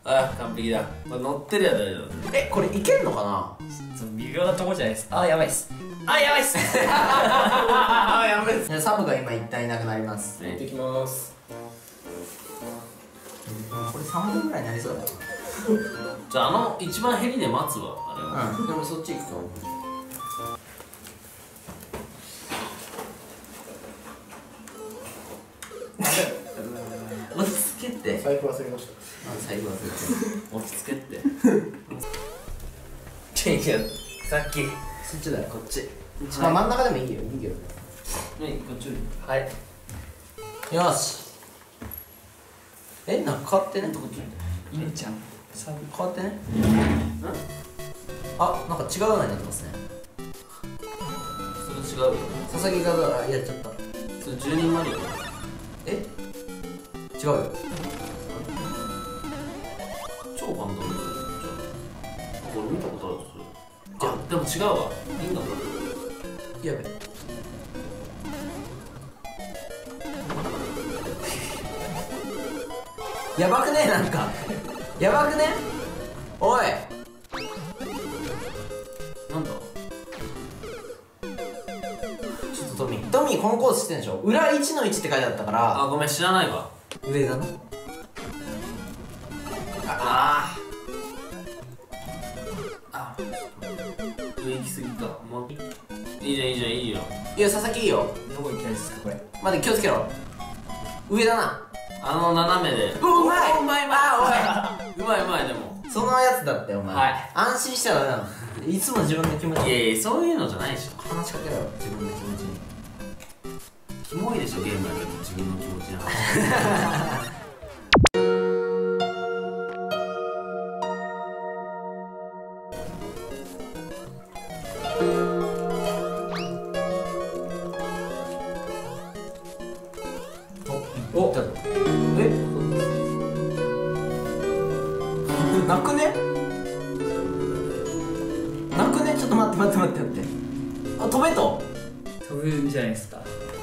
あ、完璧だ。これ乗ってるや大丈夫。 これいけんのかな。 微妙なとこじゃないです。あ、やばいっす。あ、やばいっす。 あ、やべえ。 じゃあサブが今一旦いなくなります。 行ってきます。 これ3分ぐらいになりそうだよ。 じゃあ一番ヘリで待つわ。あれは。 でもそっち行くと落ち着けって。 財布忘れました。 財布忘れて。 落ち着けって。 さっき。 そっちだよ、こっち。まあ真ん中でもいいよ、いいけど。 ね、こっち。 はい。 よし。なんか変わってね。 いねちゃん。 変わってね。あ、なんか違うようになってますね。 それ違うよ。 佐々木がやっちゃった。 それ10人マリオ。 違うよ。 超簡単だよ。これ見たことあるそれ。じゃあでも違うわ。いいんだこれ。 やべ。やばくね、なんかやばくね。おい、 なんだ。 ちょっとトミーこのコース知ってんでしょ。裏1の1って書いてあったからあ、ごめん知らないわ。 上だな。 上行き過ぎた。もういいじゃんいいじゃんいいよ。 いや、佐々木いいよ。 どこ行きたいですか、これ。 待って、気をつけろ。上だな。 斜めで。 うまい。 うまい。あ、おい。うまいうまいでも。 そのやつだってお前。 はい。 安心したらダメなの。いつも自分の気持ち。 いやいやそういうのじゃないでしょ。 話しかけろよ、自分の気持ちに。 キモいでしょゲームだけど自分の気持ちに話して。 おっ、泣くね。ちょっと待って。あ、飛べと。 飛ぶんじゃないですか。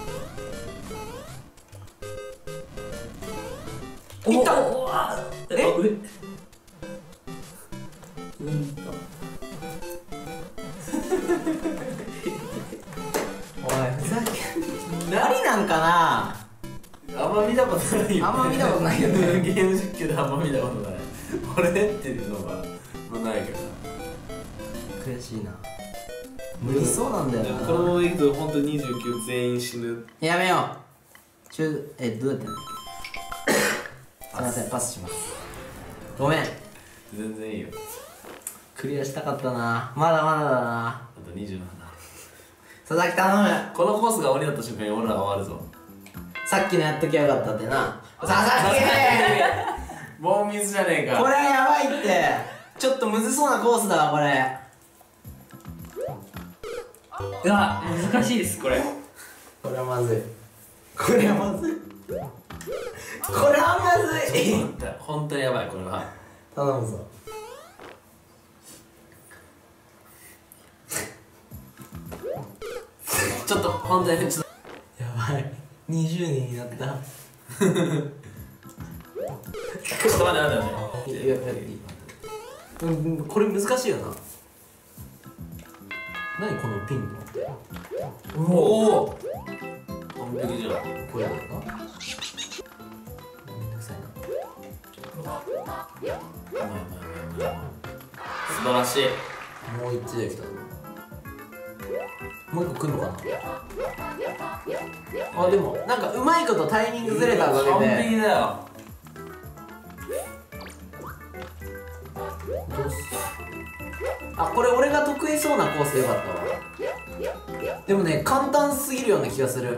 いった。 上に行った。 おい、ふざけんな。何なんかな。 あんま見たことないよ。 あんま見たことないよね。 ゲーム実況であんま見たことない。これっていうのがないけど。 悔しいな。無理そうなんだよな。 このままいくと本当29全員死ぬ。 やめよう。どうやってやんだっけ。すいません、パスします。ごめん。 全然いいよ。 クリアしたかったな。まだまだだな。 あと27。 佐々木頼む。 このコースが鬼だった瞬間に俺らが終わるぞ。 さっきのやっときゃよかったってな。佐々木もう水じゃねえか。 これはやばいって。ちょっとむずそうなコースだわ、これ。 うわ、難しいです、これ。 これはまずい。これはまずい。 本当にやばいこれは。 頼むぞ。 ちょっと本当にちょっやばい。20人になった。 と待って。 いや、これ難しいよな。何このピンの。 おお。完璧じゃん。 これだな。めんどくさいな。 素晴らしい。 もう一台来た。もう一個来るのかな。あ、でもなんかうまいことタイミングずれたおかげで。 完璧だよ。 あ、これ俺が得意そうなコースでよかったわ。でもね、簡単すぎるような気がする。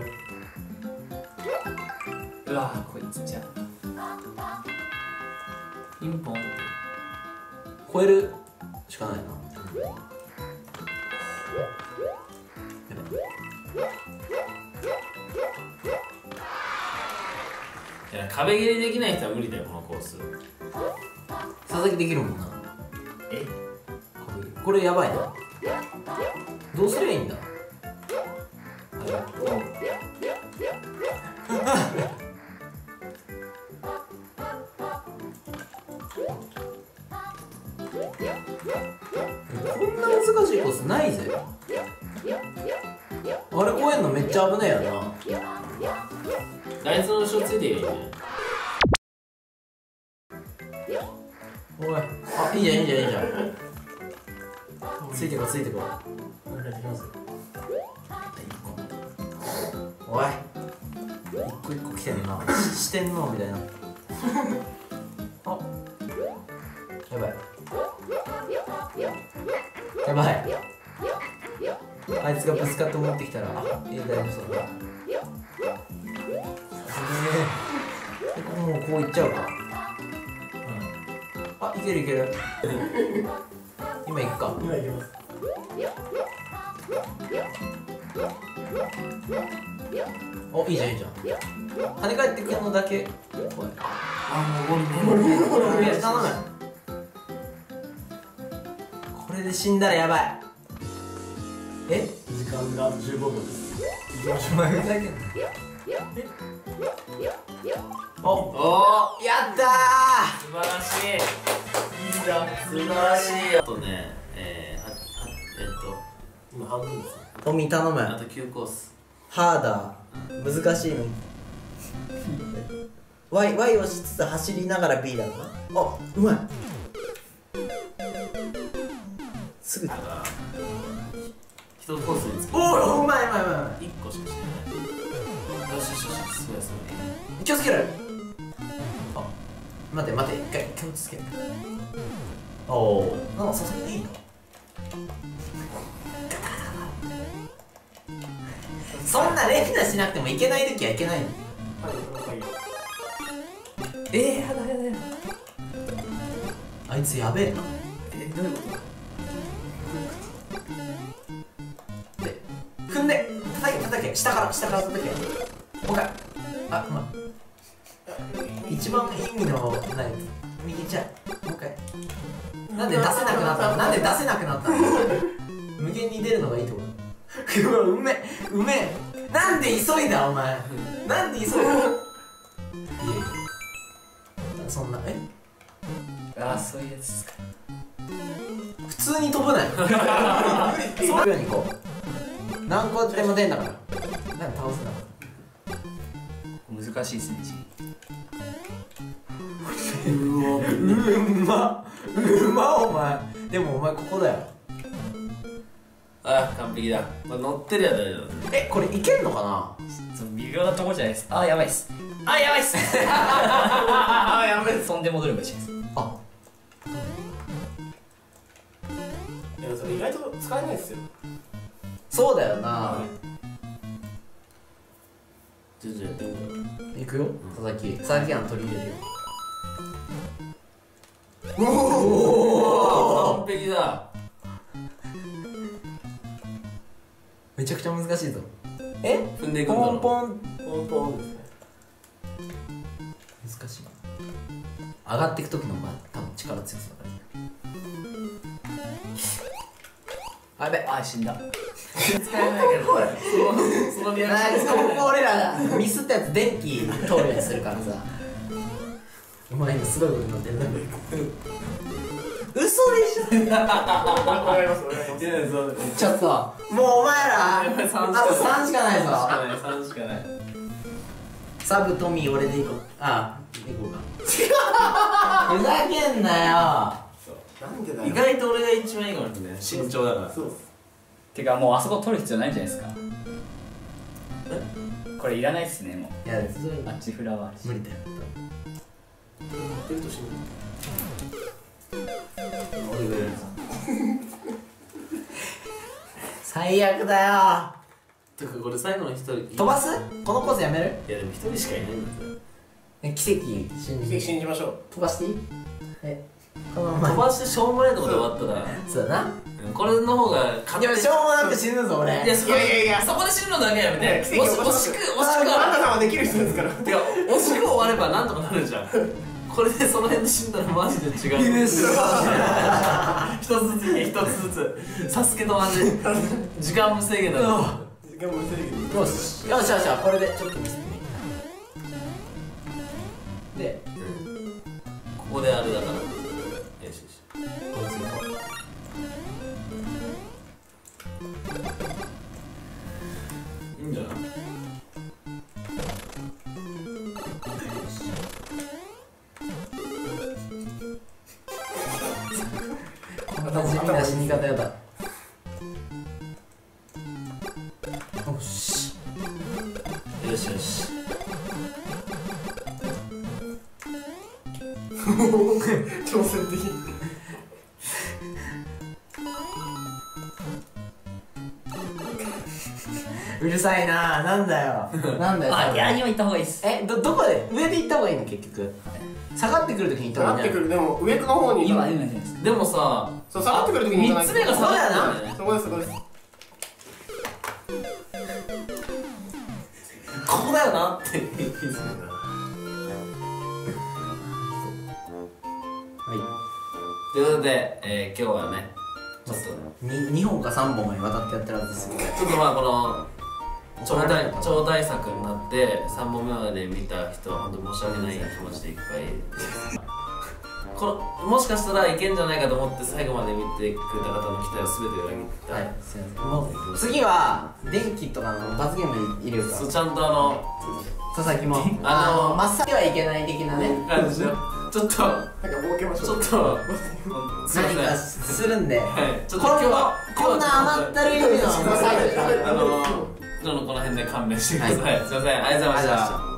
うわ、こいつじゃん。ピンポンって超えるしかないな。 いや壁蹴りできない人は無理だよこのコース。 佐々木できるもんな。 え、 これやばいな。どうすりゃいいんだ。 こんな難しいコースないぜ。あれ超えんのめっちゃ危ねえよな。 あいつの後ろついていいね。 おい、あ、いいじゃんいいじゃんいいじゃん。ついてこついてこ。おい、一個一個来てんな。四天王みたいな。あ、やばいやばい。あいつがぶつかって持ってきたら、あ、大丈夫そうだ。もうこういっちゃうか。あ、いけるいける。今行くか。 今行きます。 お、いいじゃんいいじゃん。跳ね返ってくるのだけ。おい、 あ、もうゴリゴリ。 いや、頼む。これで死んだらやばい。え、 時間があと15秒です。行きましょう。 お前ふざけんな。お、 おー、 やった素晴らしい。 いいじゃん。 素晴らしい。あとね、 今半分ですね。 ー。トミー頼む。 あと9コース。 ハーダー、難しいのに。Y をしつつ走りながら B だな。あ、うまい。すぐ。 一コースにつく。 おお、うまいうまいうまい。 1個しかしてない。よしよしよし、すごいす気をつける。あ、待って待って、一回気をつける。おお、なんかさすがにいいな。そんな連打しなくてもいけない時はいけないの。 やだやだやだ。 あいつやべえな。 どういうこで、踏んで、叩け、下から叩け。もう一回。あ、ま一番意味のない右ちゃう。もう一回。なんで出せなくなったの？なんで出せなくなったの？無限に出るのがいいと思う。うわ、うめえ。なんで急いだお前。なんで急いだ。いやいや。そんなああ、そういうやつですか。 普通に飛ぶなよ。そういうようにこう何個でも出んだから。なんか倒すんだか難しいですね。 ら。うまお前。でもお前ここだよ。 あ、完璧だ。これ乗ってるや大丈夫。 これいけんのかな。 微妙なとこじゃないです。あ、やばいっす。あ、やばいっす。あ、やばいっす。飛んで戻ればいいです。 あ、 いや、それ意外と使えないですよ。 そうだよな。 徐々にやってみる。 いくよ、佐々木は取り入れるよ。 完璧だ。 めちゃくちゃ難しいぞ。 踏んでいくんだろ。 ポンポン。 ポンポンですね。 難しいな。上がっていく時の方が多分力強そうだから。あ、やべ、 あ、死んだ。 使えないけど、そのリアクション。 ここ俺らミスったやつ電気通るようにするからさ。お前今すごいことになってるね。嘘でしょ。 わかります。 いや、そう。 ちょっともうお前らあと3しかないぞ。 3しかない。 サブトミー俺でいこう。あ、行こうか。ふざけんなよ。 なんでだよ。 意外と俺が一番いいかもしれない。身長だから。 そう。 てかもうあそこ取る必要ないんじゃないですか。これいらないっすね、もう。 いや、それあっちフラワーあるし。 無理だよ。 出るとしん俺がやるぞ。最悪だよ。 てかこれ最後の一人飛ばす？このコースやめる？ いやでも一人しかいないんだよ。 奇跡信じて信じましょう。 飛ばしていい？このまま飛ばしてしょうもないとこで終わったら、 そうだな。 これの方がいや、しょうもなく死ぬぞ俺。 いや、そこで死ぬのだけやめて。 奇跡起こします。 惜しくあなたさんはできる人ですから。 てか惜しく終わればなんとかなるじゃん。これでその辺で死んだらマジで違う。一つずつね、一つずつ。サスケと同じ。時間無制限だから。 時間も制限。 よしよしよし、これでちょっと見せてみ。で、ここであれだから。よしよし。 こいつの方いいんじゃない？ こんな地味な死に方やだ。よしよしよし。 挑戦的。 うるさいな。なんだよなんだよ。 あ、いや、今行った方がいいっす。 どこで上で行った方がいいの結局。下がってくるときに行った方がいいんじゃない？ 下がってくる、でも上の方に今じゃないですか。 でもさ、 そう、下がってくるときに行かないと。 三つ目が下がってるんだよね。 そこです、そこです。 ここだよなって。ということで、今日はね、ちょっと 2本か3本にわたってやってるはずですよ。 ちょっとまあこの超大作になって3本目まで見た人は本当に申し訳ない気持ちでいっぱいですもしかしたらいけんじゃないかと思って最後まで見てくれた方の期待を全て裏切った、 はい、すいません。もう次は電気とかの罰ゲーム入れるから。 そうちゃんと佐々木も真っ先はいけない的なね感じでちょっとなんか儲けましょう。 ちょっとすいません何かするんで、 はいちょっと今日はこんな甘ったるい意味の今日のこの辺で勘弁してください、すいません、ありがとうございました。